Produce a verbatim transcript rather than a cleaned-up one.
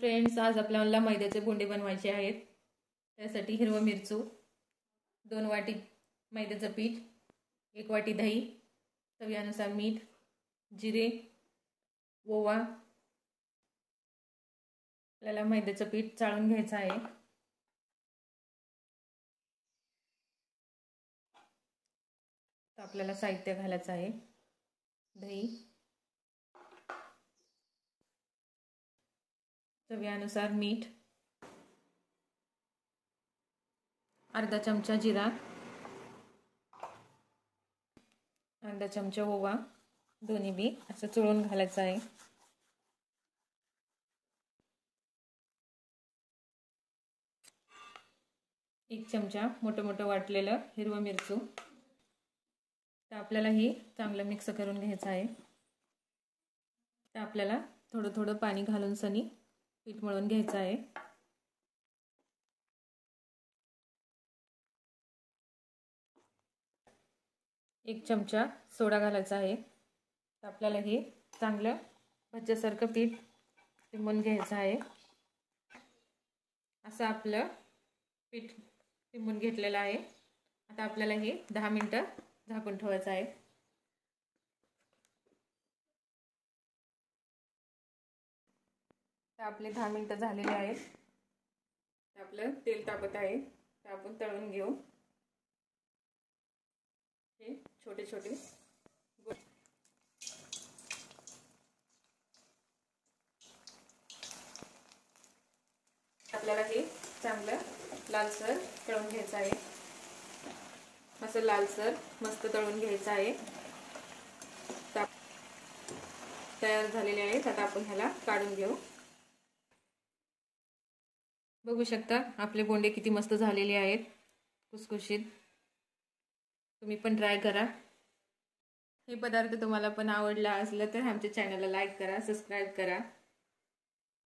Friends, आज आपल्याला मैद्याचे बोंडे बनवायचे आहेत। त्यासाठी हिरवा मिरचू, दोन वाटी मैद्याचं पीठ, एक वाटी दही, चवीनुसार मीठ, जिरे, ओवा। आपल्याला मैद्याचं पीठ चाळून घ्यायचं आहे। तर आपल्याला साहित्य घालायचं आहे। दही, चवीनुसार मीठ, अर्धा चमचा जिरा, अर्धा चमचा ओवा, दोन्ही बी असं चोळून घालायचं आहे। एक चमचा मोठं मोठं वाटलेलं हिरवं मिरचू। तर आपल्याला हे चांगलं मिक्स करून घ्यायचं आहे। तर आपल्याला थोडं थोडं पाणी घालून सनी पीठ मळून घ्यायचं आहे। एक चमचा सोडा घालायचा आहे। तर आपल्याला हे चांगलं भज्यासारखं पीठ टिमून घ्यायचं आहे। असं आपलं पीठ टिमून घेतलेलं आहे। आता आपल्याला हे दहा मिनिटं झाकून ठेवायचं आहे। तर आपले दहा मिनिटं झालेले आहेत। तर आपलं तेल तापत आहे। तर आपण तळून घेऊ हे छोटे छोटे। आपल्याला हे चांगलं लालसर तळून घ्यायचं आहे। असं लालसर मस्त तळून घ्यायचं आहे। तयार झालेले आहेत। आता आपण ह्याला काढून घेऊ। बघू शकता आपले बोंडे किती मस्त झालेले आहेत, खुसखुशीत। तुम्ही पण ट्राय करा। हे पदार्थ तुम्हाला पण आवडला असलं तर आमच्या चॅनलला लाईक करा, सबस्क्राईब करा।